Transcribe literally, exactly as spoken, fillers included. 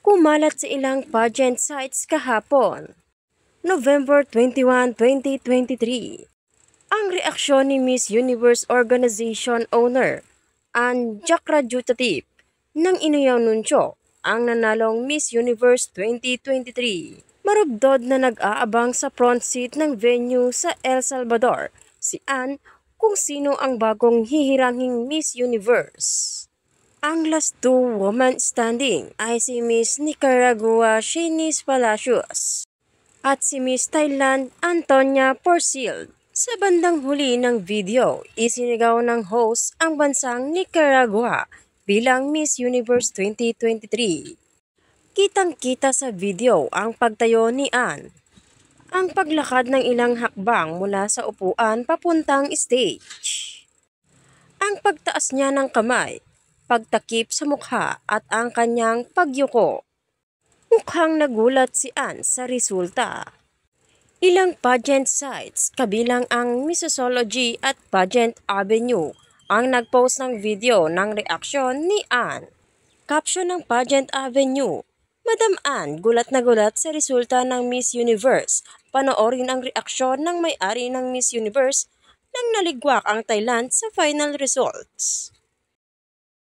Kumalat sa ilang pageant sites kahapon, November twenty-first, twenty twenty-three. Ang reaksyon ni Miss Universe Organization owner, ang Jacrajutatip, nang inanunsyo ang nanalong Miss Universe twenty twenty-three. Marugdod na nag-aabang sa front seat ng venue sa El Salvador, si Ann, kung sino ang bagong hihiranging Miss Universe. Ang last two women standing ay si Miss Nicaragua Shanice Palacios at si Miss Thailand Antonia Porcil. Sa bandang huli ng video, isinigaw ng host ang bansang Nicaragua bilang Miss Universe twenty twenty-three. Kitang-kita sa video ang pagtayo ni Ann, ang paglakad ng ilang hakbang mula sa upuan papuntang stage, ang pagtaas niya ng kamay, pagtakip sa mukha at ang kanyang pagyuko. Mukhang nagulat si Ann sa resulta. Ilang pageant sites kabilang ang Missology at Pageant Avenue ang nagpost ng video ng reaksyon ni Ann. Caption ng Pageant Avenue, Madam Ann, gulat na gulat sa resulta ng Miss Universe. Panoorin ang reaksyon ng may-ari ng Miss Universe nang naligwak ang Thailand sa final results.